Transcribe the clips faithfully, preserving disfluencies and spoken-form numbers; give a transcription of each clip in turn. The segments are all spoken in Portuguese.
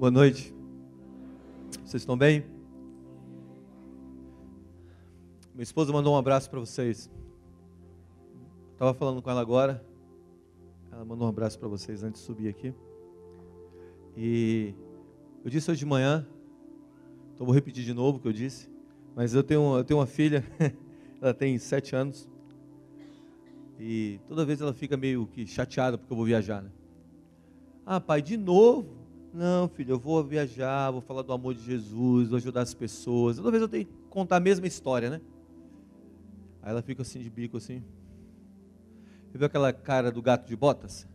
Boa noite. Vocês estão bem? Minha esposa mandou um abraço para vocês. Estava falando com ela agora. Ela mandou um abraço para vocês antes de subir aqui. E eu disse hoje de manhã, então vou repetir de novo o que eu disse. Mas eu tenho, eu tenho uma filha, ela tem sete anos. E toda vez ela fica meio que chateada porque eu vou viajar, né? Ah, pai, de novo? Não, filho, eu vou viajar, vou falar do amor de Jesus, vou ajudar as pessoas. Toda vez eu tenho que contar a mesma história, né? Aí ela fica assim de bico, assim. Você viu aquela cara do gato de botas?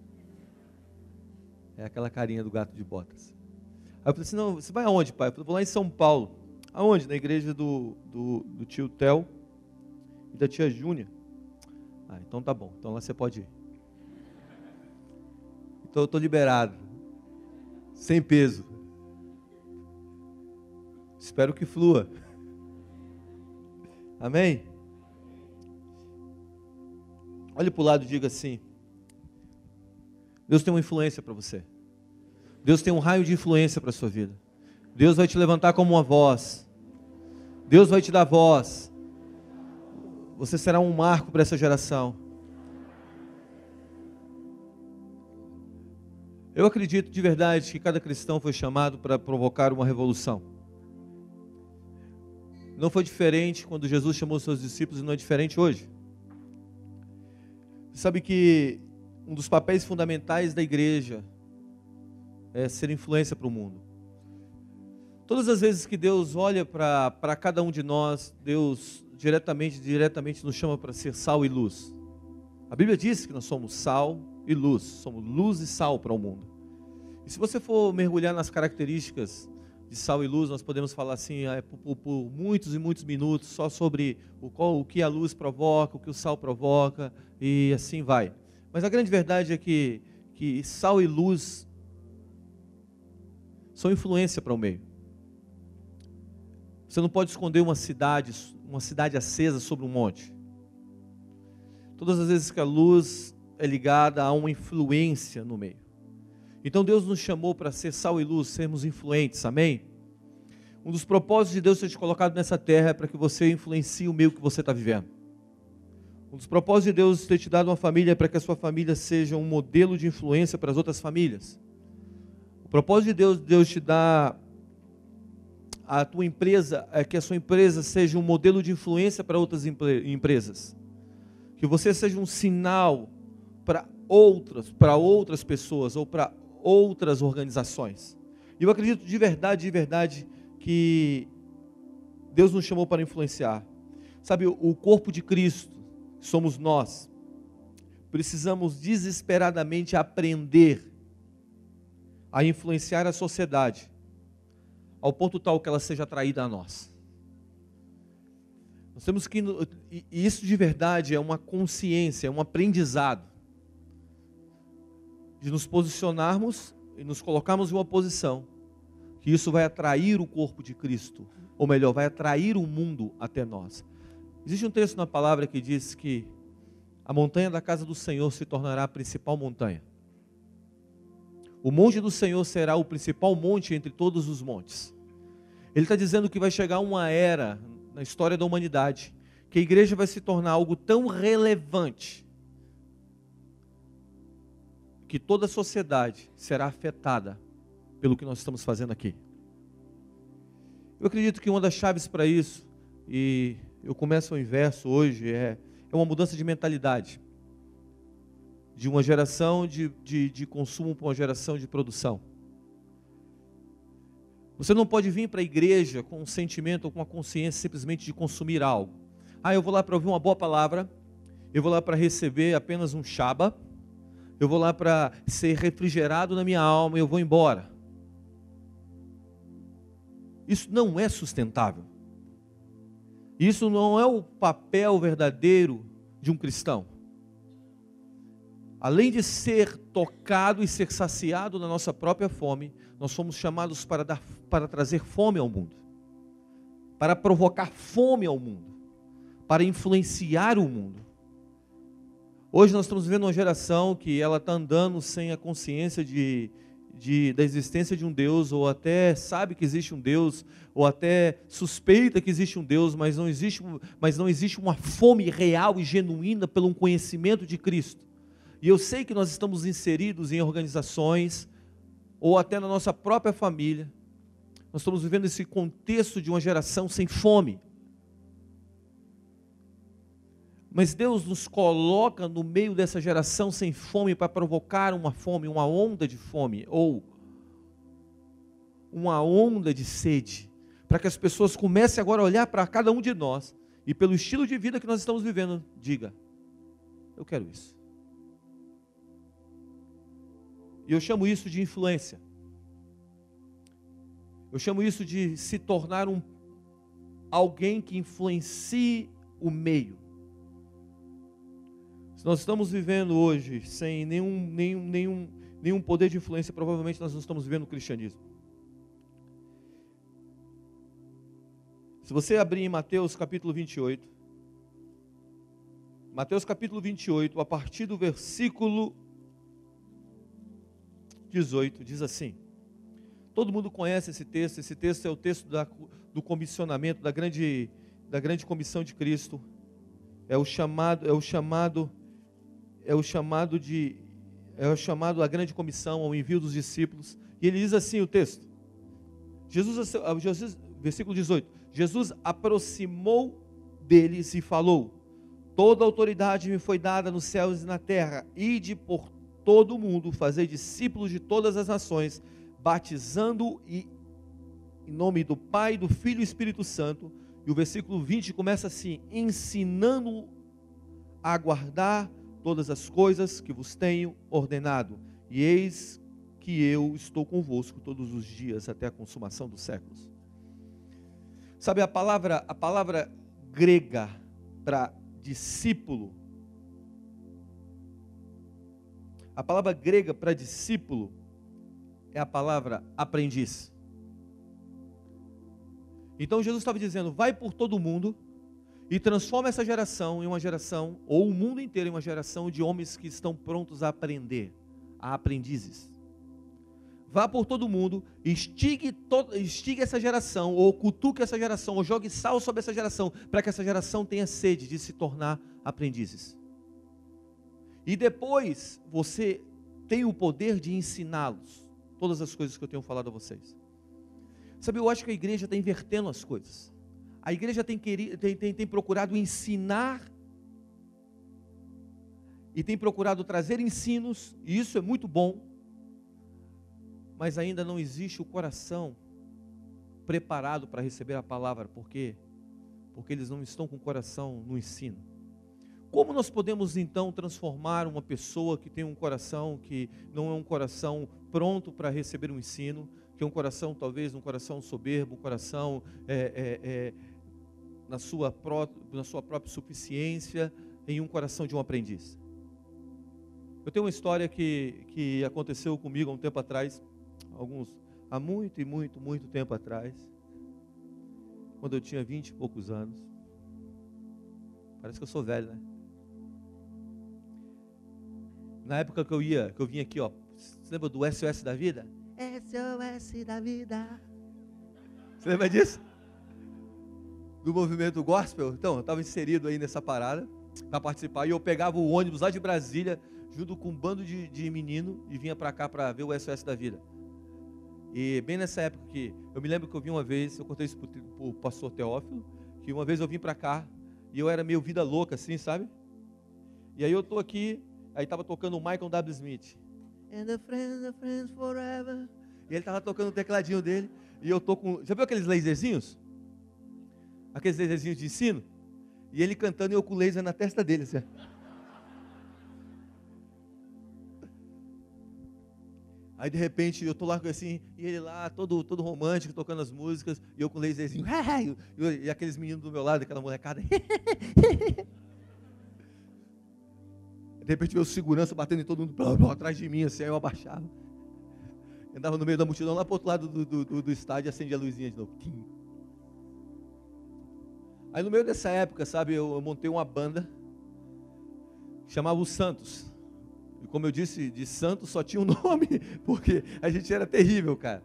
É aquela carinha do gato de botas. Aí eu falei assim, não, você vai aonde, pai? Eu falei, vou lá em São Paulo. Aonde? Na igreja do, do, do tio Theo e da tia Júnia. Ah, então tá bom, então lá você pode ir. Então eu estou liberado. Sem peso. Espero que flua. Amém? Olhe para o lado e diga assim: Deus tem uma influência para você. Deus tem um raio de influência para a sua vida. Deus vai te levantar como uma voz. Deus vai te dar voz. Você será um marco para essa geração. Eu acredito de verdade que cada cristão foi chamado para provocar uma revolução. Não foi diferente quando Jesus chamou seus discípulos e não é diferente hoje. Você sabe que um dos papéis fundamentais da igreja é ser influência para o mundo. Todas as vezes que Deus olha para cada um de nós, Deus diretamente, diretamente nos chama para ser sal e luz. A Bíblia diz que nós somos sal e luz, somos luz e sal para o mundo. E se você for mergulhar nas características de sal e luz, nós podemos falar assim, é, por, por muitos e muitos minutos, só sobre o, qual, o que a luz provoca, o que o sal provoca, e assim vai. Mas a grande verdade é que, que sal e luz são influência para o meio. Você não pode esconder uma cidade, uma cidade acesa sobre um monte. Todas as vezes que a luz é ligada a uma influência no meio. Então Deus nos chamou para ser sal e luz, sermos influentes, amém? Um dos propósitos de Deus ter te colocado nessa terra é para que você influencie o meio que você está vivendo. Um dos propósitos de Deus ter te dado uma família é para que a sua família seja um modelo de influência para as outras famílias. O propósito de Deus, Deus te dar a tua empresa, é que a sua empresa seja um modelo de influência para outras empresas. Que você seja um sinal para outras, para outras pessoas ou para outras organizações. E eu acredito de verdade, de verdade, que Deus nos chamou para influenciar. Sabe, o corpo de Cristo, somos nós, precisamos desesperadamente aprender a influenciar a sociedade, ao ponto tal que ela seja atraída a nós. Nós temos que, e isso de verdade é uma consciência, é um aprendizado, de nos posicionarmos e nos colocarmos em uma posição, que isso vai atrair o corpo de Cristo, ou melhor, vai atrair o mundo até nós. Existe um texto na palavra que diz que a montanha da casa do Senhor se tornará a principal montanha. O monte do Senhor será o principal monte entre todos os montes. Ele está dizendo que vai chegar uma era na história da humanidade, que a igreja vai se tornar algo tão relevante, que toda a sociedade será afetada pelo que nós estamos fazendo aqui. Eu acredito que uma das chaves para isso, e eu começo o inverso hoje, é, é uma mudança de mentalidade. De uma geração de, de, de consumo para uma geração de produção. Você não pode vir para a igreja com um sentimento ou com uma consciência simplesmente de consumir algo. Ah, eu vou lá para ouvir uma boa palavra, eu vou lá para receber apenas um shaba, eu vou lá para ser refrigerado na minha alma e eu vou embora. Isso não é sustentável. Isso não é o papel verdadeiro de um cristão. Além de ser tocado e ser saciado na nossa própria fome, nós fomos chamados para, dar, para trazer fome ao mundo, para provocar fome ao mundo, para influenciar o mundo. Hoje nós estamos vivendo uma geração que ela está andando sem a consciência de, de, da existência de um Deus, ou até sabe que existe um Deus, ou até suspeita que existe um Deus, mas não existe, mas não existe uma fome real e genuína pelo conhecimento de Cristo. E eu sei que nós estamos inseridos em organizações, ou até na nossa própria família, nós estamos vivendo esse contexto de uma geração sem fome. Mas Deus nos coloca no meio dessa geração sem fome para provocar uma fome, uma onda de fome, ou uma onda de sede, para que as pessoas comecem agora a olhar para cada um de nós, e pelo estilo de vida que nós estamos vivendo, diga, eu quero isso. E eu chamo isso de influência. Eu chamo isso de se tornar um, alguém que influencie o meio. Se nós estamos vivendo hoje sem nenhum, nenhum, nenhum, nenhum poder de influência, provavelmente nós não estamos vivendo o cristianismo. Se você abrir em Mateus capítulo vinte e oito, Mateus capítulo vinte e oito, a partir do versículo dezoito, diz assim, todo mundo conhece esse texto, esse texto é o texto da, do comissionamento, da grande, da grande comissão de Cristo, é o chamado, é o chamado, é o chamado de, é o chamado à grande comissão, ao envio dos discípulos, e ele diz assim o texto, Jesus, Jesus, versículo dezoito, Jesus aproximou deles e falou, toda autoridade me foi dada nos céus e na terra, ide por todo o mundo, fazer discípulos de todas as nações, batizando e, em nome do Pai, do Filho e do Espírito Santo. E o versículo vinte começa assim, ensinando a guardar todas as coisas que vos tenho ordenado. E eis que eu estou convosco todos os dias até a consumação dos séculos. Sabe, a palavra, a palavra grega para discípulo, a palavra grega para discípulo é a palavra aprendiz. Então Jesus estava dizendo, vai por todo mundo e transforma essa geração em uma geração, ou o mundo inteiro em uma geração de homens que estão prontos a aprender, a aprendizes. Vá por todo mundo, instigue, to, instigue essa geração, ou cutuque essa geração, ou jogue sal sobre essa geração, para que essa geração tenha sede de se tornar aprendizes. E depois você tem o poder de ensiná-los todas as coisas que eu tenho falado a vocês. Sabe, eu acho que a igreja está invertendo as coisas. A igreja tem, querido, tem, tem, tem procurado ensinar e tem procurado trazer ensinos, e isso é muito bom, mas ainda não existe o coração preparado para receber a palavra. Por quê? Porque eles não estão com o coração no ensino. Como nós podemos então transformar uma pessoa que tem um coração que não é um coração pronto para receber um ensino, que é um coração talvez um coração soberbo, um coração é, é, é, na, sua pró, na sua própria suficiência, em um coração de um aprendiz? Eu tenho uma história que, que aconteceu comigo há um tempo atrás, alguns, há muito e muito, muito tempo atrás, quando eu tinha vinte e poucos anos. Parece que eu sou velho, né? Na época que eu ia, que eu vinha aqui, ó, você lembra do S O S da vida? S O S da vida. Você lembra disso? Do movimento gospel? Então, eu estava inserido aí nessa parada para participar, e eu pegava o ônibus lá de Brasília, junto com um bando de, de menino, e vinha para cá para ver o S O S da vida. E bem nessa época que, eu me lembro que eu vim uma vez, eu contei isso para o pastor Teófilo, que uma vez eu vim para cá, e eu era meio vida louca assim, sabe? E aí eu estou aqui, aí estava tocando o Michael W. Smith. And the friends, the friends forever. E ele estava tocando o tecladinho dele, e eu estou com, já viu aqueles laserzinhos? Aqueles laserzinhos de ensino? E ele cantando e eu com o laser na testa dele, assim. Aí de repente eu tô lá assim, e ele lá, todo, todo romântico, tocando as músicas, e eu com o laserzinho, e, e aqueles meninos do meu lado, aquela molecada. De repente veio o segurança batendo em todo mundo, blá, blá, atrás de mim, assim, aí eu abaixava. Andava no meio da multidão, lá pro outro lado do, do, do, do estádio, acendia a luzinha de novo. Aí no meio dessa época, sabe, eu, eu montei uma banda, chamava os Santos. E como eu disse, de santo só tinha um nome, porque a gente era terrível, cara.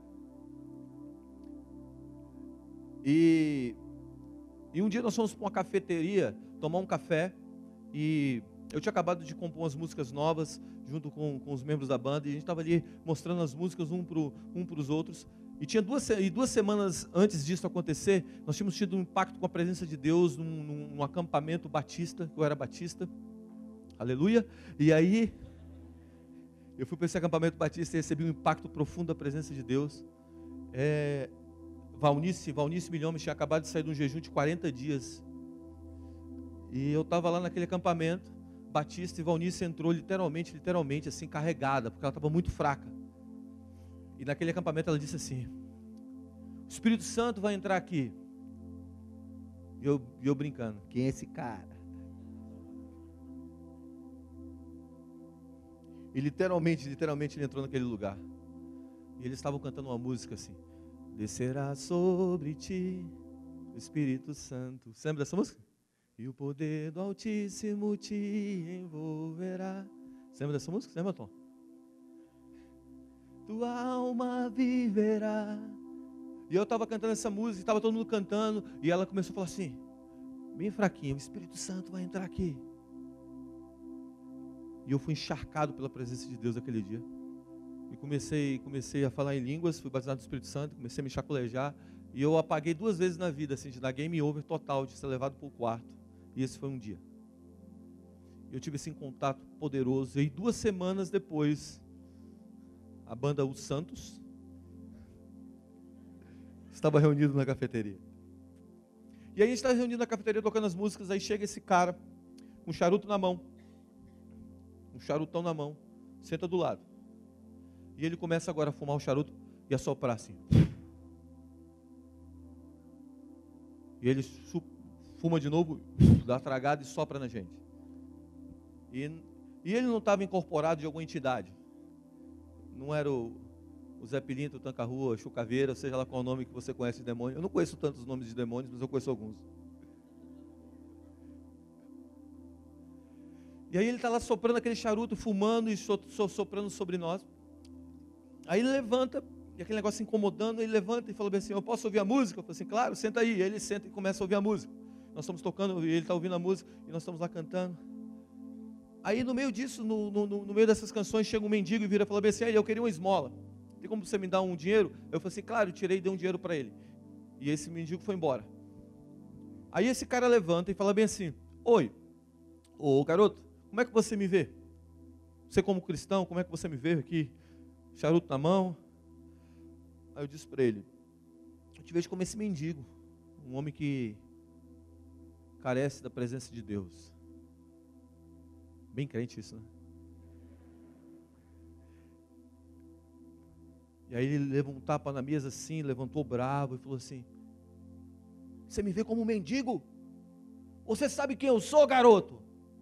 E, e um dia nós fomos para uma cafeteria tomar um café, e eu tinha acabado de compor umas músicas novas, junto com, com os membros da banda, e a gente estava ali mostrando as músicas um para um os outros. E tinha duas, e duas semanas antes disso acontecer, nós tínhamos tido um impacto com a presença de Deus num, num, num acampamento batista, eu era batista, aleluia. E aí, eu fui para esse acampamento batista e recebi um impacto profundo da presença de Deus. É, Valnice, Valnice Milhomes tinha acabado de sair de um jejum de quarenta dias. E eu estava lá naquele acampamento batista, e Valnice entrou literalmente, literalmente assim, carregada, porque ela estava muito fraca. E naquele acampamento ela disse assim: o Espírito Santo vai entrar aqui. E eu, eu brincando: quem é esse cara? E literalmente, literalmente ele entrou naquele lugar. E eles estavam cantando uma música assim: descerá sobre ti o Espírito Santo. Você lembra dessa música? E o poder do Altíssimo te envolverá. Você lembra dessa música? Você lembra, Tom? Tua alma viverá. E eu estava cantando essa música, estava todo mundo cantando, e ela começou a falar assim, bem fraquinho: o Espírito Santo vai entrar aqui. E eu fui encharcado pela presença de Deus aquele dia. E comecei, comecei a falar em línguas, fui batizado no Espírito Santo, comecei a me chacolejar. E eu apaguei duas vezes na vida, assim, de dar game over total, de ser levado para o quarto. E esse foi um dia. Eu tive esse contato poderoso. E duas semanas depois, a banda Os Santos estava reunido na cafeteria. E aí a gente estava reunido na cafeteria, tocando as músicas. Aí chega esse cara, com um charuto na mão, um charutão na mão, senta do lado. E ele começa agora a fumar o charuto e a soprar assim. E ele fuma de novo, dá tragada e sopra na gente. E, e ele não estava incorporado de alguma entidade. Não era o, o Zé Pilinto, o Tancarrua, o Chucaveira, seja lá qual o nome que você conhece de demônio. Eu não conheço tantos nomes de demônios, mas eu conheço alguns. E aí ele está lá soprando aquele charuto, fumando e so, so, soprando sobre nós. Aí ele levanta, e aquele negócio se incomodando, ele levanta e fala bem assim: eu posso ouvir a música? Eu falei assim: claro, senta aí. E ele senta e começa a ouvir a música. Nós estamos tocando, e ele está ouvindo a música, e nós estamos lá cantando. Aí no meio disso, no, no, no meio dessas canções, chega um mendigo e vira e fala bem assim: eu queria uma esmola. Tem como você me dar um dinheiro? Eu falei assim: claro, eu tirei e dei um dinheiro para ele. E esse mendigo foi embora. Aí esse cara levanta e fala bem assim: oi, ô garoto, como é que você me vê? Você como cristão, como é que você me vê aqui? Charuto na mão. Aí eu disse para ele: eu te vejo como esse mendigo, um homem que carece da presença de Deus. Bem crente isso, né? E aí ele levou um tapa na mesa assim, levantou bravo e falou assim: você me vê como um mendigo? Você sabe quem eu sou, garoto?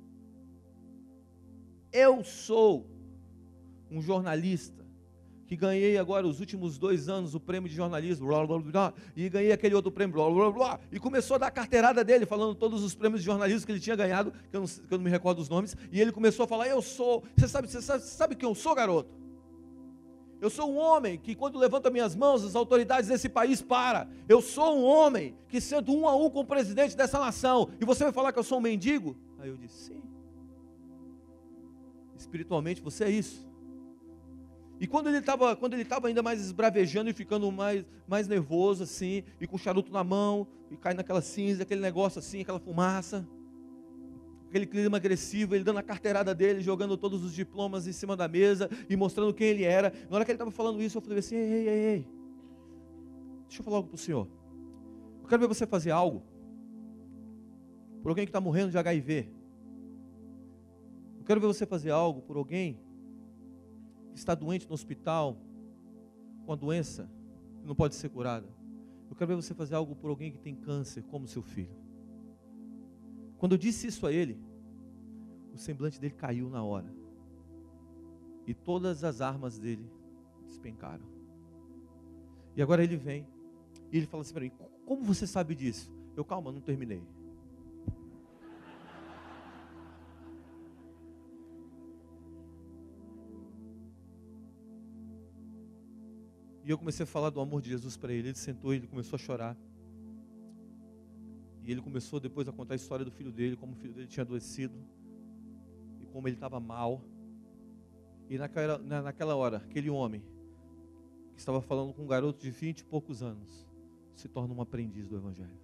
Eu sou um jornalista que ganhei agora os últimos dois anos o prêmio de jornalismo, blá, blá, blá, e ganhei aquele outro prêmio, blá, blá, blá, e começou a dar a carteirada dele, falando todos os prêmios de jornalismo que ele tinha ganhado, que eu não, que eu não me recordo os nomes, e ele começou a falar: eu sou, você sabe, você sabe, você sabe quem eu sou, garoto? Eu sou um homem que quando levanta minhas mãos, as autoridades desse país param. Eu sou um homem que sento um a um com o presidente dessa nação, e você vai falar que eu sou um mendigo? Aí eu disse: sim, espiritualmente você é isso. E quando ele estava quando ele estava ainda mais esbravejando e ficando mais, mais nervoso assim, e com o charuto na mão, e cai naquela cinza, aquele negócio assim, aquela fumaça, aquele clima agressivo, ele dando a carteirada dele, jogando todos os diplomas em cima da mesa e mostrando quem ele era. Na hora que ele estava falando isso, eu falei assim: ei, ei, ei, ei, deixa eu falar algo para o senhor. Eu quero ver você fazer algo por alguém que está morrendo de H I V. Eu quero ver você fazer algo por alguém que está doente no hospital, com a doença que não pode ser curada. Eu quero ver você fazer algo por alguém que tem câncer, como seu filho. Quando eu disse isso a ele, o semblante dele caiu na hora. E todas as armas dele despencaram. E agora ele vem, e ele fala assim para mim: como você sabe disso? Eu: calma, não terminei. E eu comecei a falar do amor de Jesus para ele. Ele sentou e ele começou a chorar. E ele começou depois a contar a história do filho dele, como o filho dele tinha adoecido. E como ele estava mal. E naquela, naquela hora, aquele homem que estava falando com um garoto de vinte e poucos anos, se torna um aprendiz do Evangelho.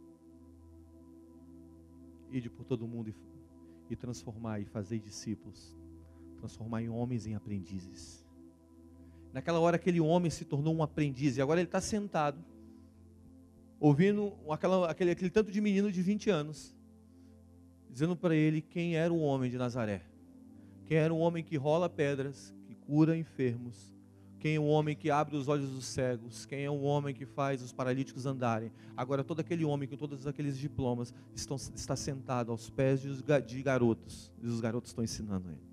Ide por todo mundo e, e transformar e fazer discípulos. Transformar em homens em aprendizes. Naquela hora aquele homem se tornou um aprendiz. E agora ele está sentado, ouvindo aquela, aquele, aquele tanto de menino de vinte anos, dizendo para ele quem era o homem de Nazaré. Quem era o homem que rola pedras, que cura enfermos. Quem é o homem que abre os olhos dos cegos. Quem é o homem que faz os paralíticos andarem. Agora todo aquele homem com todos aqueles diplomas estão, está sentado aos pés de, de garotos. E os garotos estão ensinando ele.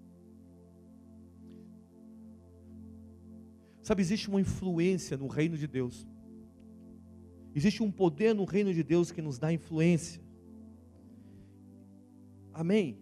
Sabe, existe uma influência no reino de Deus. Existe um poder no reino de Deus que nos dá influência. Amém?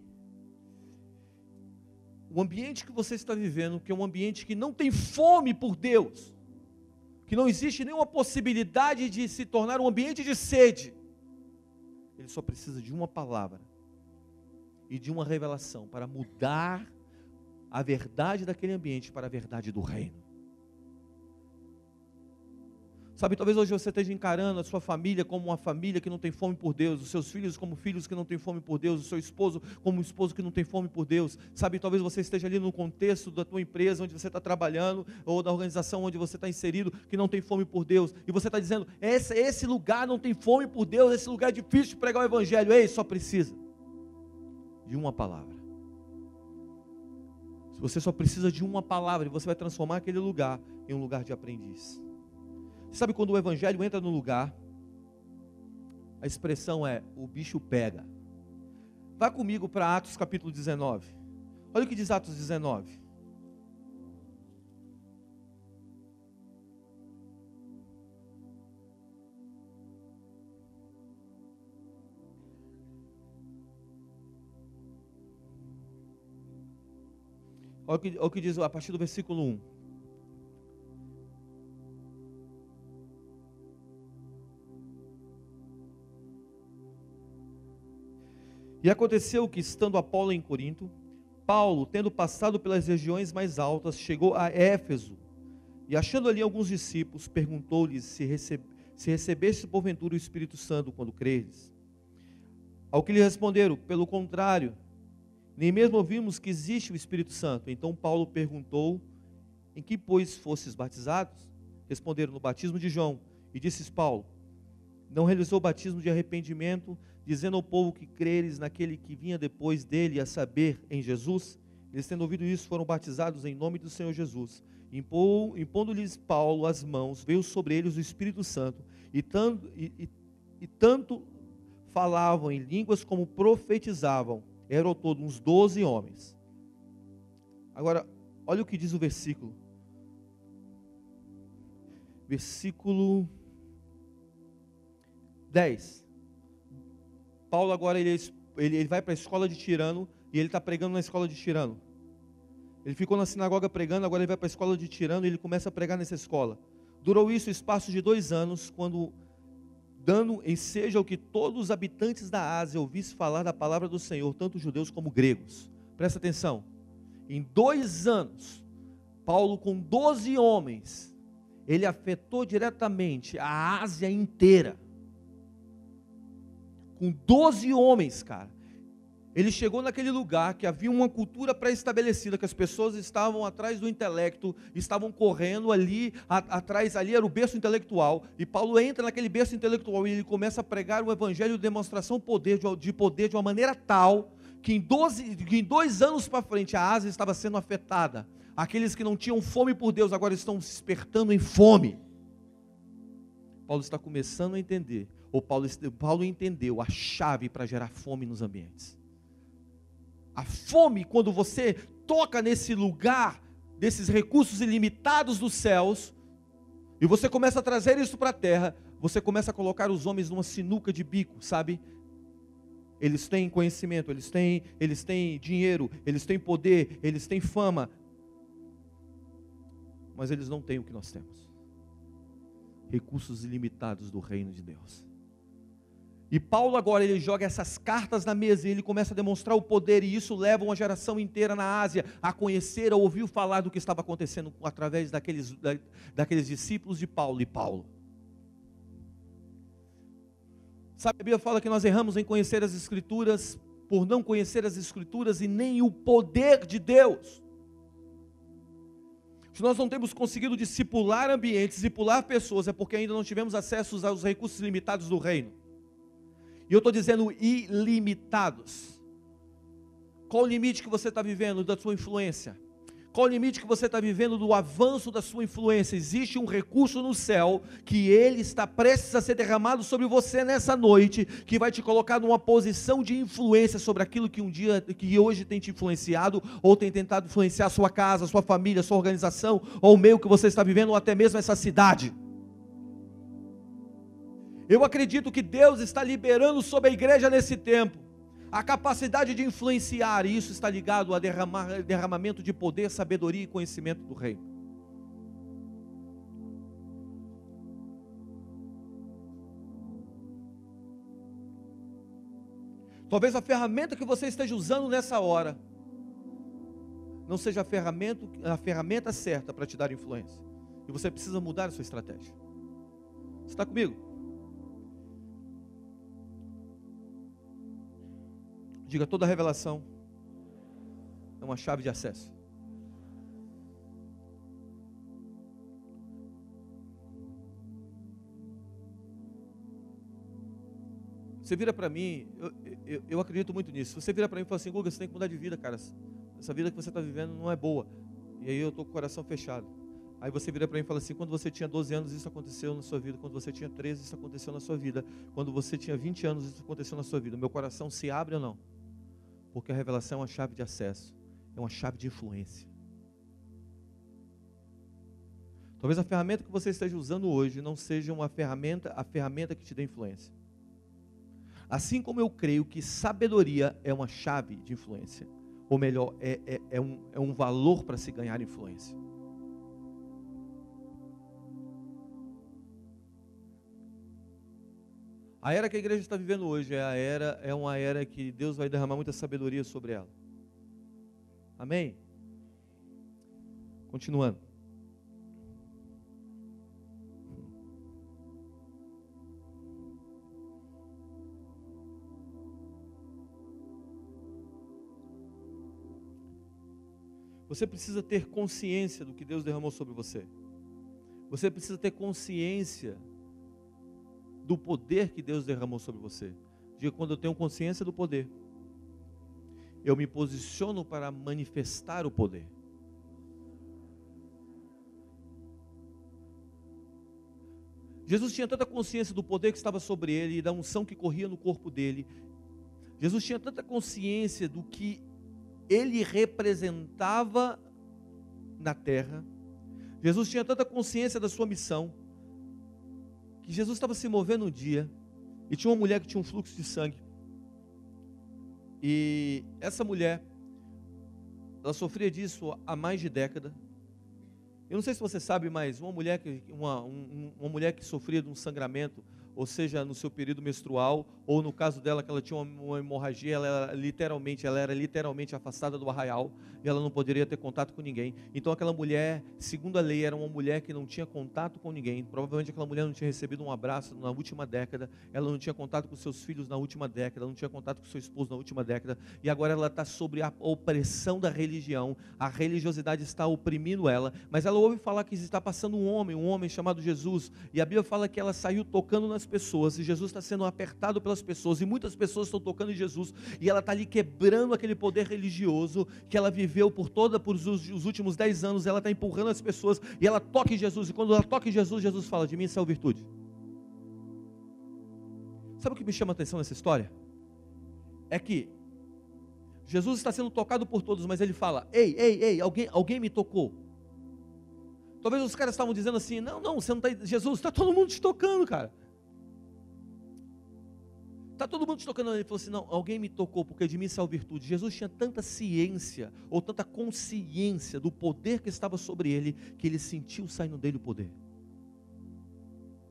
O ambiente que você está vivendo, que é um ambiente que não tem fome por Deus, que não existe nenhuma possibilidade de se tornar um ambiente de sede, ele só precisa de uma palavra e de uma revelação para mudar a verdade daquele ambiente para a verdade do reino. Sabe, talvez hoje você esteja encarando a sua família como uma família que não tem fome por Deus, os seus filhos como filhos que não têm fome por Deus, o seu esposo como um esposo que não tem fome por Deus. Sabe, talvez você esteja ali no contexto da tua empresa onde você está trabalhando, ou da organização onde você está inserido, que não tem fome por Deus. E você está dizendo, esse, esse lugar não tem fome por Deus, esse lugar é difícil de pregar o Evangelho. Ei, só precisa de uma palavra. Você só precisa de uma palavra e você vai transformar aquele lugar em um lugar de aprendiz. Sabe quando o Evangelho entra no lugar, a expressão é, o bicho pega. Vá comigo para Atos capítulo dezenove. Olha o que diz Atos dezenove. Olha o que, olha o que diz a partir do versículo um. E aconteceu que, estando Apolo em Corinto, Paulo, tendo passado pelas regiões mais altas, chegou a Éfeso, e achando ali alguns discípulos, perguntou-lhes se, recebe, se recebeste porventura o Espírito Santo quando creres. Ao que lhe responderam, pelo contrário, nem mesmo ouvimos que existe o Espírito Santo. Então Paulo perguntou, em que pois fostes batizados? Responderam, no batismo de João. E disse Paulo, não realizou o batismo de arrependimento, dizendo ao povo que creres naquele que vinha depois dele, a saber, em Jesus? Eles, tendo ouvido isso, foram batizados em nome do Senhor Jesus. Impondo-lhes Paulo as mãos, veio sobre eles o Espírito Santo, e tanto, e, e, e tanto falavam em línguas como profetizavam. Eram ao todo uns doze homens. Agora, olha o que diz o versículo. Versículo dez. Paulo agora ele, ele, ele vai para a escola de Tirano, e ele está pregando na escola de Tirano. Ele ficou na sinagoga pregando, agora ele vai para a escola de Tirano, e ele começa a pregar nessa escola. Durou isso o espaço de dois anos, quando, dando ensejo ao que todos os habitantes da Ásia ouvissem falar da palavra do Senhor, tanto judeus como gregos. Presta atenção, em dois anos, Paulo com doze homens, ele afetou diretamente a Ásia inteira. Com doze homens, cara, ele chegou naquele lugar que havia uma cultura pré-estabelecida, que as pessoas estavam atrás do intelecto, estavam correndo ali, a, atrás ali era o berço intelectual, e Paulo entra naquele berço intelectual, e ele começa a pregar o evangelho de demonstração poder, de, de poder, de uma maneira tal, que em, doze, que em dois anos para frente, a Ásia estava sendo afetada, aqueles que não tinham fome por Deus, agora estão se despertando em fome. Paulo está começando a entender, ou Paulo, Paulo entendeu a chave para gerar fome nos ambientes. A fome, quando você toca nesse lugar, desses recursos ilimitados dos céus, e você começa a trazer isso para a terra, você começa a colocar os homens numa sinuca de bico, sabe? Eles têm conhecimento, eles têm, eles têm dinheiro, eles têm poder, eles têm fama, mas eles não têm o que nós temos. recursos ilimitados do reino de Deus. E Paulo agora ele joga essas cartas na mesa e ele começa a demonstrar o poder, e isso leva uma geração inteira na Ásia a conhecer, a ouvir falar do que estava acontecendo através daqueles, da, daqueles discípulos de Paulo e Paulo. Sabe, a Bíblia fala que nós erramos em conhecer as Escrituras por não conhecer as Escrituras e nem o poder de Deus. Se nós não temos conseguido discipular ambientes, discipular pessoas, é porque ainda não tivemos acesso aos recursos limitados do reino. E eu estou dizendo ilimitados. Qual o limite que você está vivendo da sua influência? Qual o limite que você está vivendo do avanço da sua influência? Existe um recurso no céu, que ele está prestes a ser derramado sobre você nessa noite, que vai te colocar numa posição de influência sobre aquilo que um dia, que hoje tem te influenciado, ou tem tentado influenciar a sua casa, a sua família, a sua organização, ou o meio que você está vivendo, ou até mesmo essa cidade. Eu acredito que Deus está liberando sobre a igreja nesse tempo a capacidade de influenciar, e isso está ligado a derramar, derramamento de poder, sabedoria e conhecimento do reino. Talvez a ferramenta que você esteja usando nessa hora não seja a ferramenta, a ferramenta certa para te dar influência, e você precisa mudar a sua estratégia. Você está comigo? Diga: toda revelação é uma chave de acesso. Você vira para mim, eu, eu, eu acredito muito nisso. Você vira para mim e fala assim: Guga, você tem que mudar de vida, cara. Essa vida que você está vivendo não é boa. E aí eu estou com o coração fechado. Aí você vira para mim e fala assim: quando você tinha doze anos, isso aconteceu na sua vida. Quando você tinha treze, isso aconteceu na sua vida. Quando você tinha vinte anos, isso aconteceu na sua vida. Meu coração se abre ou não? Porque a revelação é uma chave de acesso, é uma chave de influência. Talvez a ferramenta que você esteja usando hoje não seja uma ferramenta, a ferramenta que te dê influência. Assim como eu creio que sabedoria é uma chave de influência, ou melhor, é, é, é, um, é um valor para se ganhar influência. A era que a igreja está vivendo hoje é, a era, é uma era que Deus vai derramar muita sabedoria sobre ela. Amém? Continuando. Você precisa ter consciência do que Deus derramou sobre você. Você precisa ter consciência do poder que Deus derramou sobre você. Diga: quando eu tenho consciência do poder, eu me posiciono para manifestar o poder. Jesus tinha tanta consciência do poder que estava sobre ele e da unção que corria no corpo dele. Jesus tinha tanta consciência do que ele representava na terra. Jesus tinha tanta consciência da sua missão, que Jesus estava se movendo um dia, e tinha uma mulher que tinha um fluxo de sangue, e essa mulher, ela sofria disso há mais de década. Eu não sei se você sabe, mas uma mulher que, uma, um, uma mulher que sofria de um sangramento, ou seja, no seu período menstrual, ou no caso dela que ela tinha uma, uma hemorragia, ela era literalmente, ela era literalmente afastada do arraial, e ela não poderia ter contato com ninguém. Então aquela mulher, segundo a lei, era uma mulher que não tinha contato com ninguém. Provavelmente aquela mulher não tinha recebido um abraço na última década, ela não tinha contato com seus filhos na última década, ela não tinha contato com seu esposo na última década, e agora ela está sobre a opressão da religião. A religiosidade está oprimindo ela, mas ela ouve falar que está passando um homem, um homem chamado Jesus, e a Bíblia fala que ela saiu tocando nas pessoas, e Jesus está sendo apertado pelas pessoas, e muitas pessoas estão tocando em Jesus, e ela está ali quebrando aquele poder religioso que ela viveu por toda, por os, os últimos dez anos. Ela está empurrando as pessoas, e ela toca em Jesus, e quando ela toca em Jesus, Jesus fala: de mim saiu virtude. Sabe o que me chama a atenção nessa história? É que Jesus está sendo tocado por todos, mas ele fala: ei, ei, ei, alguém, alguém me tocou. Talvez os caras estavam dizendo assim: não, não, você não está, Jesus, está todo mundo te tocando, cara. Está todo mundo te tocando. Ele falou assim: não, alguém me tocou, porque de mim saiu virtude. Jesus tinha tanta ciência, ou tanta consciência do poder que estava sobre ele, que ele sentiu saindo dele o poder.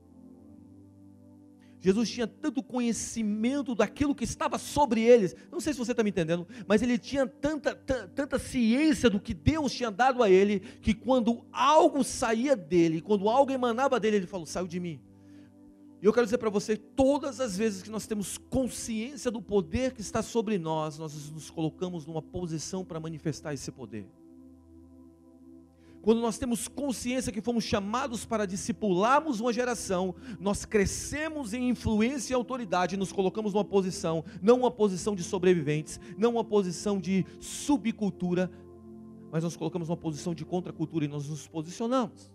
Jesus tinha tanto conhecimento daquilo que estava sobre eles. Não sei se você está me entendendo, mas ele tinha tanta, tanta ciência do que Deus tinha dado a ele, que quando algo saía dele, quando algo emanava dele, ele falou: saiu de mim. E eu quero dizer para você, todas as vezes que nós temos consciência do poder que está sobre nós, nós nos colocamos numa posição para manifestar esse poder. Quando nós temos consciência que fomos chamados para discipularmos uma geração, nós crescemos em influência e autoridade, nos colocamos numa posição, não uma posição de sobreviventes, não uma posição de subcultura, mas nós colocamos numa posição de contracultura e nós nos posicionamos.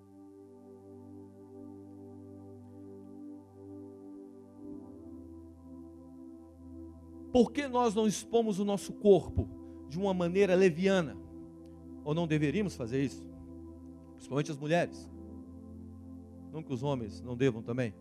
Por que nós não expomos o nosso corpo de uma maneira leviana? Ou não deveríamos fazer isso? Principalmente as mulheres. Não que os homens não devam também.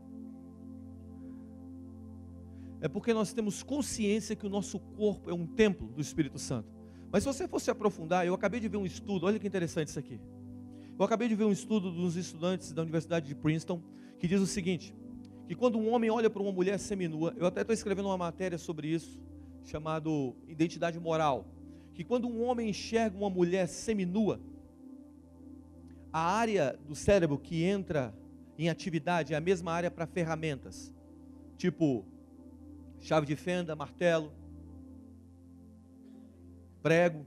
É porque nós temos consciência que o nosso corpo é um templo do Espírito Santo. Mas se você fosse aprofundar, eu acabei de ver um estudo, olha que interessante isso aqui. Eu acabei de ver um estudo dos estudantes da Universidade de Princeton, que diz o seguinte, que quando um homem olha para uma mulher seminua, eu até estou escrevendo uma matéria sobre isso, chamado Identidade Moral, que quando um homem enxerga uma mulher seminua, a área do cérebro que entra em atividade é a mesma área para ferramentas, tipo chave de fenda, martelo, prego,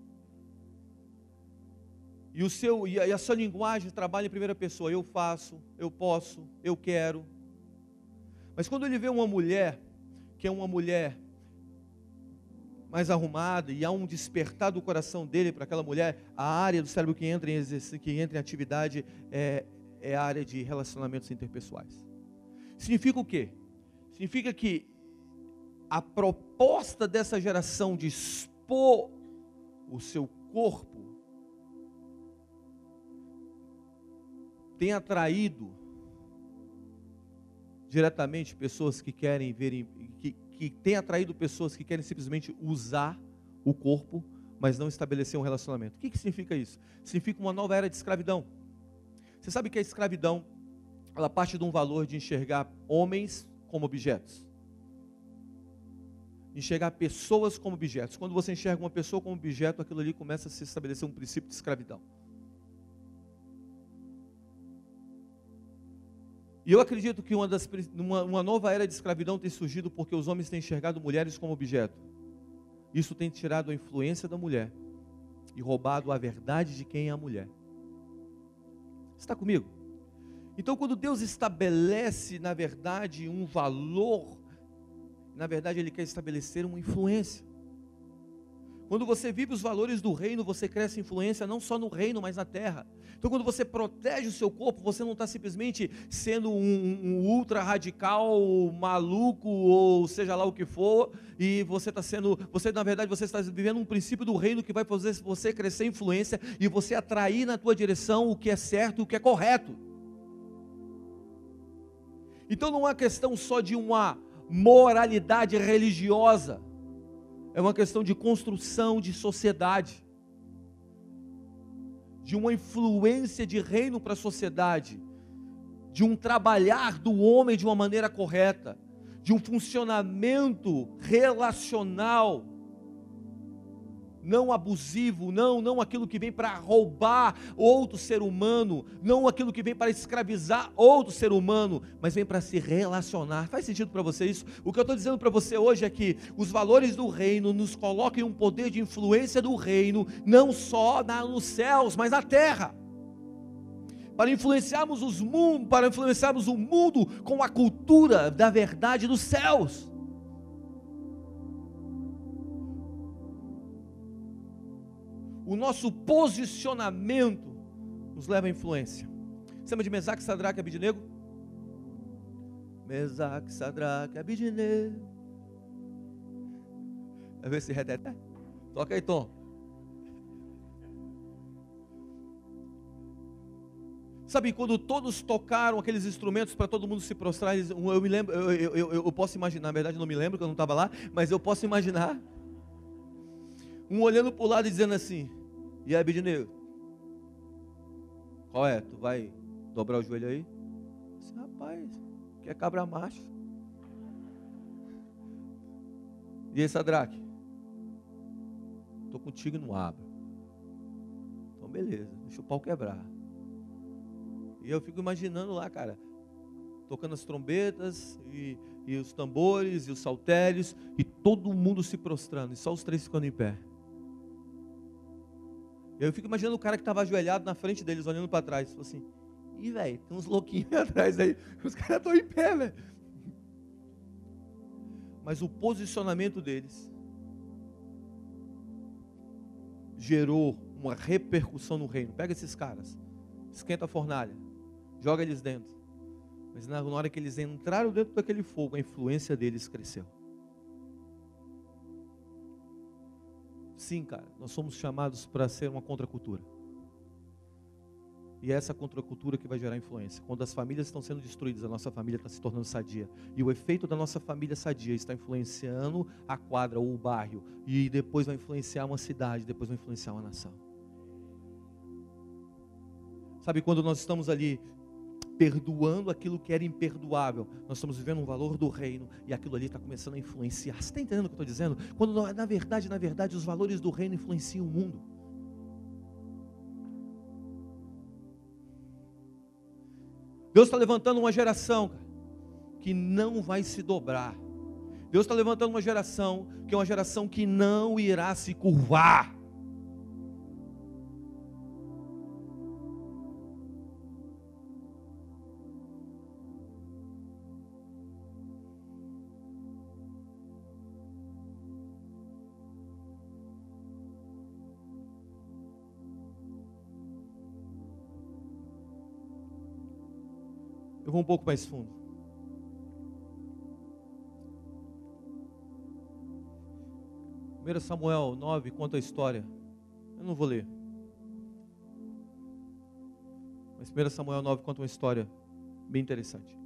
e, o seu, e a sua linguagem trabalha em primeira pessoa, eu faço, eu posso, eu quero. Mas quando ele vê uma mulher, que é uma mulher mais arrumada, e há um despertar do coração dele para aquela mulher, a área do cérebro que entra em, exercício, que entra em atividade é, é a área de relacionamentos interpessoais. Significa o quê? Significa que a proposta dessa geração de expor o seu corpo tem atraído diretamente pessoas que querem verem, que, que tem atraído pessoas que querem simplesmente usar o corpo, mas não estabelecer um relacionamento. O que, que significa isso? Significa uma nova era de escravidão. Você sabe que a escravidão, ela parte de um valor de enxergar homens como objetos. Enxergar pessoas como objetos. Quando você enxerga uma pessoa como objeto, aquilo ali começa a se estabelecer um princípio de escravidão. E eu acredito que uma, das, uma, uma nova era de escravidão tem surgido porque os homens têm enxergado mulheres como objeto. Isso tem tirado a influência da mulher e roubado a verdade de quem é a mulher. Está comigo? Então, quando Deus estabelece, na verdade, um valor, na verdade, Ele quer estabelecer uma influência. Quando você vive os valores do reino, você cresce influência não só no reino, mas na terra. Então, quando você protege o seu corpo, você não está simplesmente sendo um, um ultra radical, maluco, ou seja lá o que for, e você está sendo, você na verdade, você está vivendo um princípio do reino que vai fazer você crescer influência e você atrair na tua direção o que é certo e o que é correto. Então, não é questão só de uma moralidade religiosa. É uma questão de construção de sociedade, de uma influência de reino para a sociedade, de um trabalhar do homem de uma maneira correta, de um funcionamento relacional, não abusivo, não, não aquilo que vem para roubar outro ser humano, não aquilo que vem para escravizar outro ser humano, mas vem para se relacionar. Faz sentido para você isso? O que eu estou dizendo para você hoje é que os valores do reino nos colocam em um poder de influência do reino, não só na, nos céus, mas na terra. Para influenciarmos os mundos, para influenciarmos o mundo com a cultura da verdade dos céus. O nosso posicionamento nos leva à influência. Você lembra de Mesaque, Sadraque e Abidnego? Mesaque, Sadraque e Abidnego. Vai ver se reteté? Toca aí, Tom. Sabe, quando todos tocaram aqueles instrumentos para todo mundo se prostrar, eu me lembro, eu, eu, eu, eu posso imaginar, na verdade não me lembro, que eu não estava lá, mas eu posso imaginar um olhando para o lado e dizendo assim: e aí, Abidnego, qual é? Tu vai dobrar o joelho aí? Disse, rapaz, que é cabra macho. E aí, Sadraque? Estou contigo e não abro. Então, beleza, deixa o pau quebrar. E eu fico imaginando lá, cara, tocando as trombetas, e, e os tambores, e os saltérios, e todo mundo se prostrando, e só os três ficando em pé. E eu fico imaginando o cara que estava ajoelhado na frente deles, olhando para trás, falou assim, ih, velho, tem uns louquinhos atrás aí, os caras estão em pé, velho. Mas o posicionamento deles gerou uma repercussão no reino. Pega esses caras, esquenta a fornalha, joga eles dentro. Mas na hora que eles entraram dentro daquele fogo, a influência deles cresceu. Sim, cara, nós somos chamados para ser uma contracultura. E é essa contracultura que vai gerar influência. Quando as famílias estão sendo destruídas, a nossa família está se tornando sadia. E o efeito da nossa família sadia está influenciando a quadra ou o bairro. E depois vai influenciar uma cidade, depois vai influenciar uma nação. Sabe, quando nós estamos ali perdoando aquilo que era imperdoável, nós estamos vivendo um valor do reino, e aquilo ali está começando a influenciar. Você está entendendo o que eu estou dizendo? Quando na verdade, na verdade, os valores do reino influenciam o mundo. Deus está levantando uma geração, cara, que não vai se dobrar. Deus está levantando uma geração que é uma geração que não irá se curvar. Eu vou um pouco mais fundo. primeiro Samuel nove conta a história. Eu não vou ler. Mas primeiro Samuel nove conta uma história bem interessante.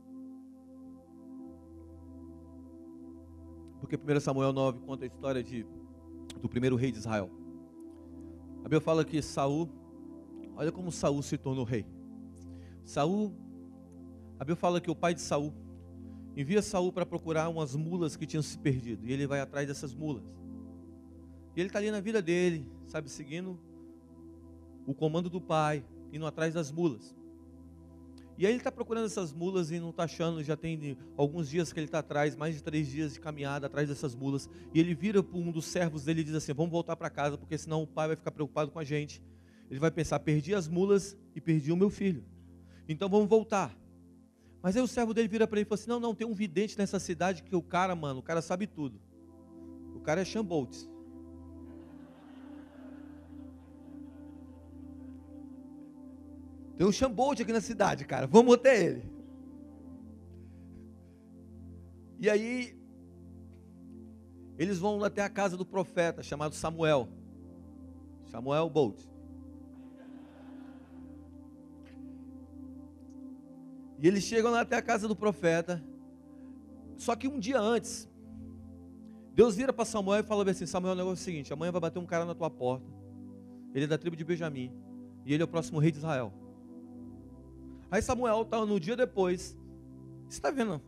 Porque primeiro Samuel nove conta a história de, do primeiro rei de Israel. A Bíblia fala que Saul, olha como Saul se tornou rei. Saul, a Bíblia fala que o pai de Saul envia Saul para procurar umas mulas que tinham se perdido. E ele vai atrás dessas mulas. E ele está ali na vida dele, sabe, seguindo o comando do pai, indo atrás das mulas. E aí ele está procurando essas mulas e não está achando, já tem alguns dias que ele está atrás, mais de três dias de caminhada atrás dessas mulas. E ele vira para um dos servos dele e diz assim, vamos voltar para casa, porque senão o pai vai ficar preocupado com a gente. Ele vai pensar, perdi as mulas e perdi o meu filho. Então vamos voltar. Mas aí o servo dele vira para ele e fala assim, não, não, tem um vidente nessa cidade que o cara, mano, o cara sabe tudo. O cara é Chamboltz. Tem um Chamboltz aqui na cidade, cara, vamos até ele. E aí, eles vão até a casa do profeta, chamado Samuel. Samuel Bolt. E eles chegam lá até a casa do profeta. Só que um dia antes, Deus vira para Samuel e fala assim, Samuel, o negócio é o seguinte, amanhã vai bater um cara na tua porta. Ele é da tribo de Benjamim. E ele é o próximo rei de Israel. Aí Samuel está no dia depois. Você está vendo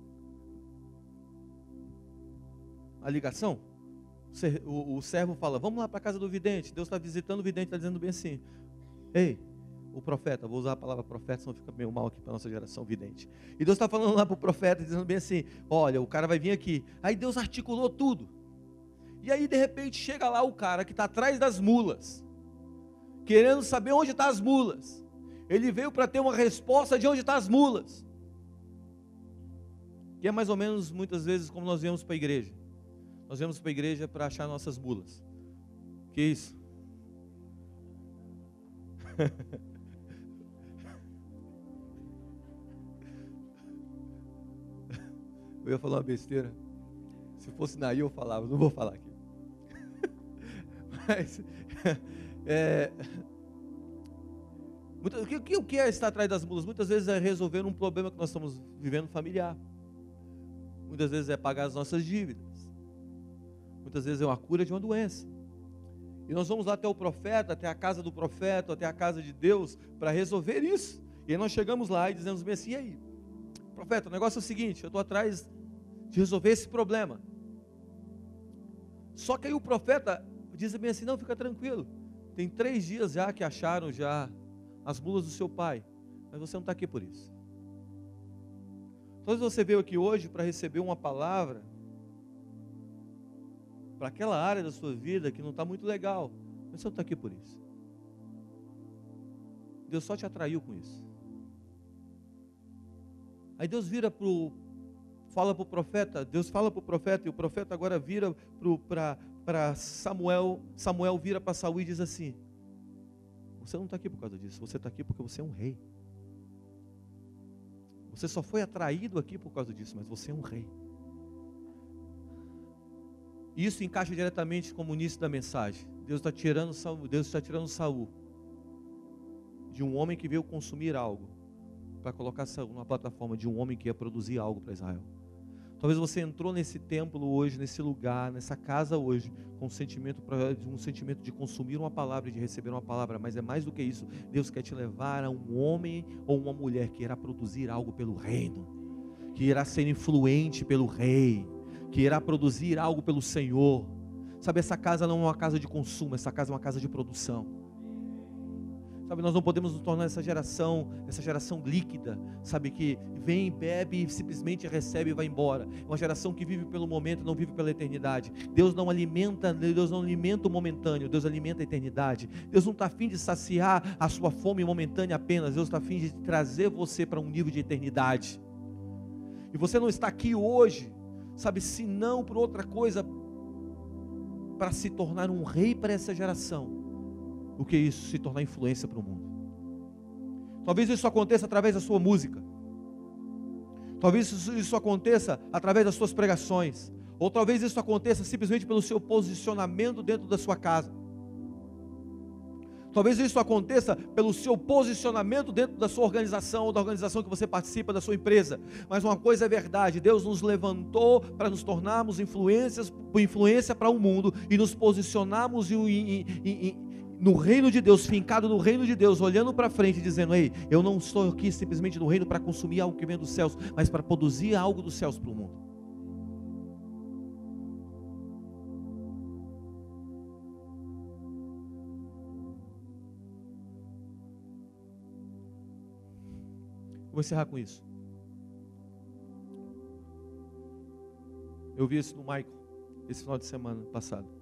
a ligação? O, o servo fala, vamos lá para a casa do vidente. Deus está visitando o vidente, está dizendo bem assim, ei, o profeta, vou usar a palavra profeta, senão fica meio mal aqui para a nossa geração vidente. E Deus está falando lá para o profeta, dizendo bem assim, olha, o cara vai vir aqui. Aí Deus articulou tudo. E aí de repente chega lá o cara que está atrás das mulas, querendo saber onde estão as mulas. Ele veio para ter uma resposta de onde estão as mulas. Que é mais ou menos muitas vezes como nós viemos para a igreja. Nós viemos para a igreja para achar nossas mulas. Que isso? Eu ia falar uma besteira. Se fosse na I eu falava, não vou falar aqui. Mas, é, muitas, o, que, o que é estar atrás das mulas? Muitas vezes é resolver um problema que nós estamos vivendo familiar. Muitas vezes é pagar as nossas dívidas. Muitas vezes é uma cura de uma doença. E nós vamos lá até o profeta, até a casa do profeta, até a casa de Deus, para resolver isso. E aí nós chegamos lá e dizemos bem assim, e aí? profeta, o negócio é o seguinte, eu estou atrás de resolver esse problema. Só que aí o profeta diz bem assim, não, fica tranquilo, tem três dias já que acharam já as mulas do seu pai, mas você não está aqui por isso. Talvez você veio aqui hoje para receber uma palavra para aquela área da sua vida que não está muito legal, mas você não está aqui por isso. Deus só te atraiu com isso. Aí Deus vira para o, fala para o profeta, Deus fala para o profeta, e o profeta agora vira para Samuel, Samuel vira para Saul e diz assim, você não está aqui por causa disso, você está aqui porque você é um rei. Você só foi atraído aqui por causa disso, mas você é um rei. Isso encaixa diretamente como o início da mensagem. Deus está tirando Saul, Deus está tirando Saul de um homem que veio consumir algo, para colocar Saul numa plataforma de um homem que ia produzir algo para Israel. Talvez você entrou nesse templo hoje, nesse lugar, nessa casa hoje, com um sentimento, um sentimento de consumir uma palavra e de receber uma palavra, mas é mais do que isso. Deus quer te levar a um homem ou uma mulher que irá produzir algo pelo reino, que irá ser influente pelo rei, que irá produzir algo pelo Senhor. Sabe, essa casa não é uma casa de consumo, essa casa é uma casa de produção. Sabe, nós não podemos nos tornar essa geração, essa geração líquida, sabe, que vem, bebe, simplesmente recebe e vai embora. É uma geração que vive pelo momento, não vive pela eternidade. Deus não alimenta, Deus não alimenta o momentâneo, Deus alimenta a eternidade. Deus não está a fim de saciar a sua fome momentânea apenas, Deus está a fim de trazer você para um nível de eternidade. E você não está aqui hoje, sabe, se não por outra coisa, para se tornar um rei para essa geração. O que é isso? Se tornar influência para o mundo. Talvez isso aconteça através da sua música. Talvez isso, isso aconteça através das suas pregações. Ou talvez isso aconteça simplesmente pelo seu posicionamento dentro da sua casa. Talvez isso aconteça pelo seu posicionamento dentro da sua organização, ou da organização que você participa, da sua empresa. Mas uma coisa é verdade, Deus nos levantou para nos tornarmos influências, influência para o mundo, e nos posicionarmos em, em, em, no reino de Deus, fincado no reino de Deus, olhando para frente, dizendo, ei, eu não estou aqui simplesmente no reino para consumir algo que vem dos céus, mas para produzir algo dos céus para o mundo. Vou encerrar com isso. Eu vi isso no Michael, esse final de semana passado.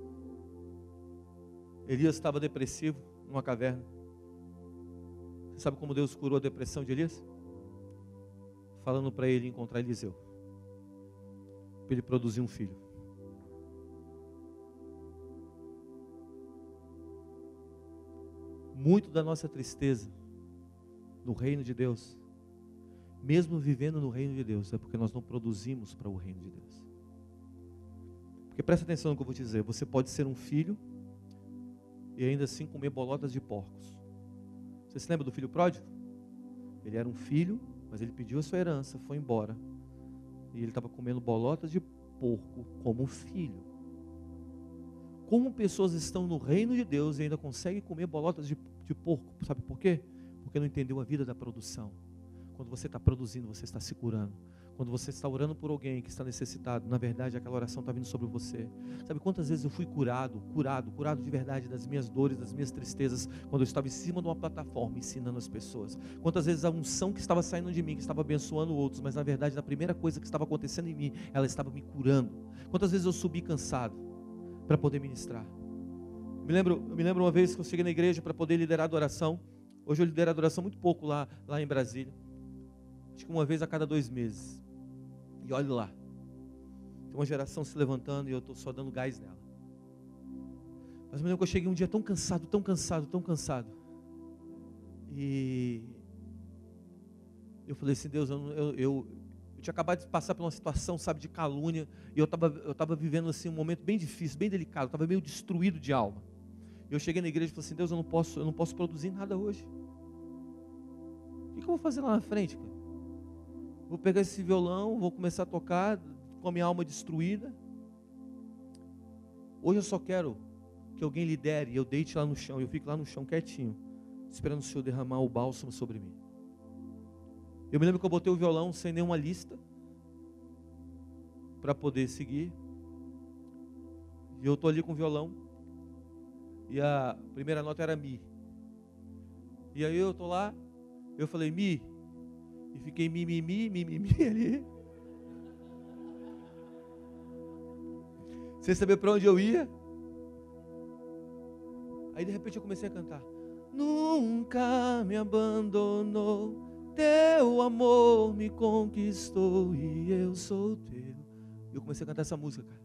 Elias estava depressivo numa caverna. Você sabe como Deus curou a depressão de Elias? Falando para ele encontrar Eliseu, para ele produzir um filho. Muito da nossa tristeza no reino de Deus, mesmo vivendo no reino de Deus, é porque nós não produzimos para o reino de Deus. Porque presta atenção no que eu vou te dizer, você pode ser um filho e ainda assim comer bolotas de porcos. Você se lembra do filho pródigo? Ele era um filho, mas ele pediu a sua herança, foi embora, e ele estava comendo bolotas de porco como filho. Como pessoas estão no reino de Deus e ainda conseguem comer bolotas de, de porco? Sabe por quê? Porque não entendeu a vida da produção. Quando você está produzindo, você está se curando. Quando você está orando por alguém que está necessitado, na verdade aquela oração está vindo sobre você. Sabe quantas vezes eu fui curado, curado, curado de verdade das minhas dores, das minhas tristezas, quando eu estava em cima de uma plataforma ensinando as pessoas. Quantas vezes a unção que estava saindo de mim, que estava abençoando outros, mas na verdade a primeira coisa que estava acontecendo em mim, ela estava me curando. Quantas vezes eu subi cansado para poder ministrar. Me lembro, me lembro uma vez que eu cheguei na igreja para poder liderar a adoração. Hoje eu lidero a adoração muito pouco lá, lá em Brasília. Acho que uma vez a cada dois meses. E olhe lá, tem uma geração se levantando e eu estou só dando gás nela. Mas eu me lembro que eu cheguei um dia tão cansado, tão cansado, tão cansado. E eu falei assim, Deus, eu, eu, eu, eu tinha acabado de passar por uma situação, sabe, de calúnia. E eu estava eu estava vivendo assim um momento bem difícil, bem delicado. Eu estava meio destruído de alma. E eu cheguei na igreja e falei assim, Deus, eu não posso, eu não posso produzir nada hoje. O que, que eu vou fazer lá na frente, cara? Vou pegar esse violão, vou começar a tocar com a minha alma destruída. Hoje eu só quero que alguém lidere e eu deite lá no chão, eu fico lá no chão quietinho, esperando o Senhor derramar o bálsamo sobre mim. Eu me lembro que eu botei o violão sem nenhuma lista para poder seguir. E eu estou ali com o violão. E a primeira nota era Mi. E aí eu estou lá, eu falei Mi. E fiquei Mi, Mi, Mi, Mi, Mi, Mi ali. Sem saber para onde eu ia. Aí de repente eu comecei a cantar. Nunca me abandonou, teu amor me conquistou e eu sou teu. E eu comecei a cantar essa música, cara.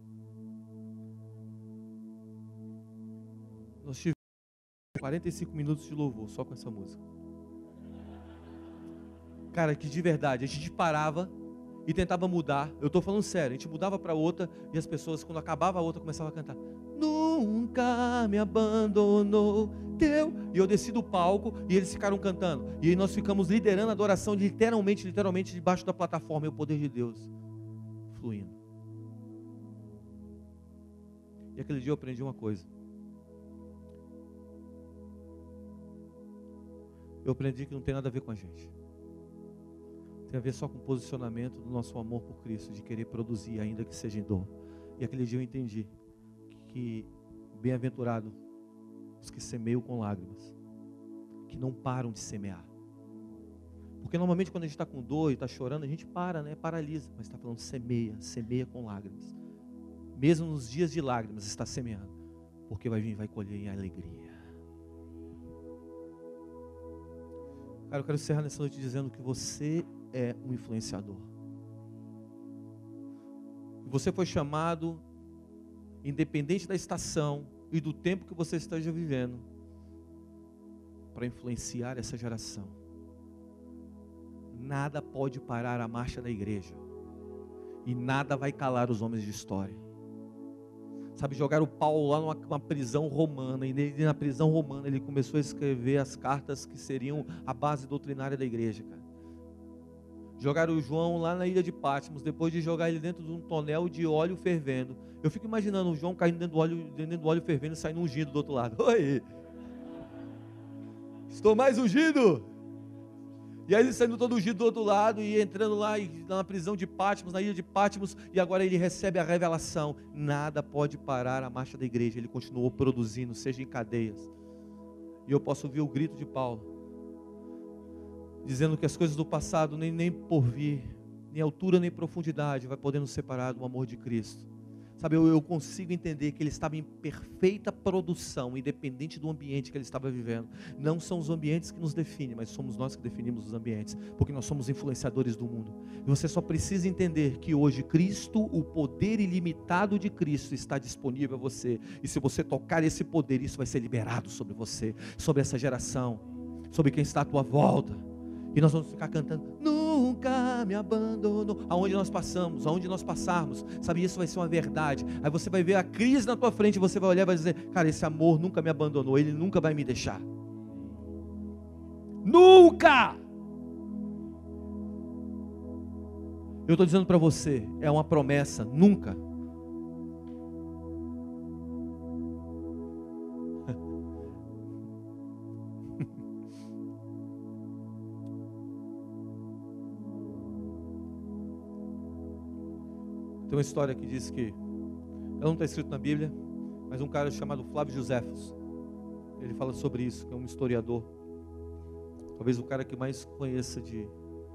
Nós tivemos quarenta e cinco minutos de louvor só com essa música. Cara, que de verdade, a gente parava e tentava mudar. Eu estou falando sério, a gente mudava para outra e as pessoas, quando acabava a outra, começavam a cantar. Nunca me abandonou teu. E eu desci do palco e eles ficaram cantando. E aí nós ficamos liderando a adoração literalmente, literalmente debaixo da plataforma. E o poder de Deus fluindo. E aquele dia eu aprendi uma coisa. Eu aprendi que não tem nada a ver com a gente. Tem a ver só com o posicionamento do nosso amor por Cristo, de querer produzir, ainda que seja em dor. E aquele dia eu entendi que bem-aventurado os que semeiam com lágrimas, que não param de semear. Porque normalmente quando a gente está com dor e está chorando, a gente para, né? Paralisa. Mas está falando semeia, semeia com lágrimas. Mesmo nos dias de lágrimas está semeando, porque vai vir e vai colher em alegria. Cara, eu quero encerrar nessa noite dizendo que você é um influenciador. Você foi chamado, independente da estação e do tempo que você esteja vivendo, para influenciar essa geração. Nada pode parar a marcha da igreja. E nada vai calar os homens de história. Sabe, jogaram o Paulo lá numa, numa prisão romana. E nele, na prisão romana ele começou a escrever as cartas que seriam a base doutrinária da igreja, cara. Jogaram o João lá na ilha de Patmos, depois de jogar ele dentro de um tonel de óleo fervendo. Eu fico imaginando o João caindo dentro do óleo, dentro do óleo fervendo e saindo ungido do outro lado. Oi! Estou mais ungido! E aí ele saindo todo ungido do outro lado e entrando lá na prisão de Patmos, na ilha de Patmos, e agora ele recebe a revelação. Nada pode parar a marcha da igreja. Ele continuou produzindo, seja em cadeias. E eu posso ouvir o grito de Paulo, dizendo que as coisas do passado, nem, nem por vir, nem altura nem profundidade, vai poder nos separar do amor de Cristo. Sabe, eu, eu consigo entender que ele estava em perfeita produção, independente do ambiente que ele estava vivendo. Não são os ambientes que nos definem, mas somos nós que definimos os ambientes, porque nós somos influenciadores do mundo. E você só precisa entender que hoje Cristo, o poder ilimitado de Cristo está disponível a você. E se você tocar esse poder, isso vai ser liberado sobre você, sobre essa geração, sobre quem está à tua volta. E nós vamos ficar cantando, nunca me abandonou. Aonde nós passamos, aonde nós passarmos, sabe, isso vai ser uma verdade. Aí você vai ver a crise na tua frente, você vai olhar e vai dizer, cara, esse amor nunca me abandonou, ele nunca vai me deixar. Nunca! Eu estou dizendo para você, é uma promessa, nunca. Tem uma história que diz que, ela não está escrito na Bíblia, mas um cara chamado Flávio Josefos, ele fala sobre isso, que é um historiador, talvez o cara que mais conheça de,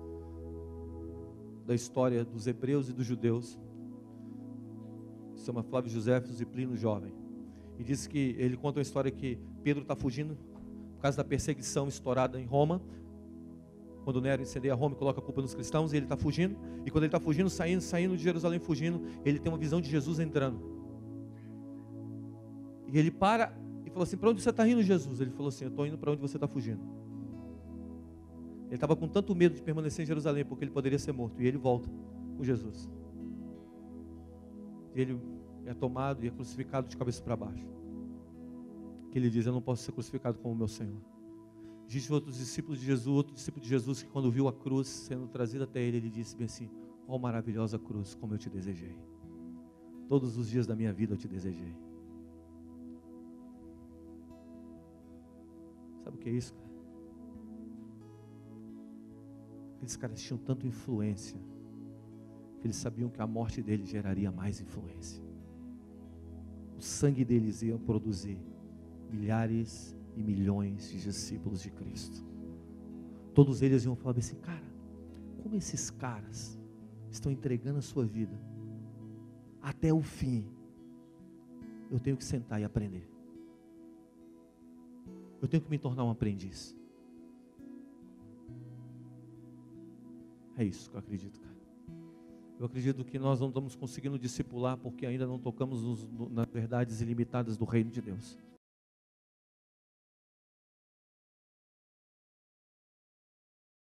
da história dos hebreus e dos judeus, se chama Flávio Josefos e Plínio Jovem, e diz que, ele conta uma história que Pedro está fugindo, por causa da perseguição estourada em Roma, quando Nero incendeia Roma e coloca a culpa nos cristãos, e ele está fugindo, e quando ele está fugindo, saindo, saindo de Jerusalém, fugindo, ele tem uma visão de Jesus entrando, e ele para, e falou assim, para onde você está indo, Jesus? Ele falou assim, eu estou indo para onde você está fugindo. Ele estava com tanto medo de permanecer em Jerusalém, porque ele poderia ser morto, e ele volta com Jesus, e ele é tomado e é crucificado de cabeça para baixo, que ele diz, eu não posso ser crucificado como o meu Senhor. Existem outros discípulos de Jesus, outro discípulo de Jesus que quando viu a cruz sendo trazida até ele, ele disse bem assim, ó maravilhosa cruz, como eu te desejei. Todos os dias da minha vida eu te desejei. Sabe o que é isso, cara? Aqueles caras tinham tanta influência, que eles sabiam que a morte deles geraria mais influência. O sangue deles ia produzir milhares e milhões de discípulos de Cristo. Todos eles iam falar assim: cara, como esses caras estão entregando a sua vida até o fim, eu tenho que sentar e aprender. Eu tenho que me tornar um aprendiz. É isso que eu acredito, cara. Eu acredito que nós não estamos conseguindo discipular porque ainda não tocamos nos, nas verdades ilimitadas do reino de Deus.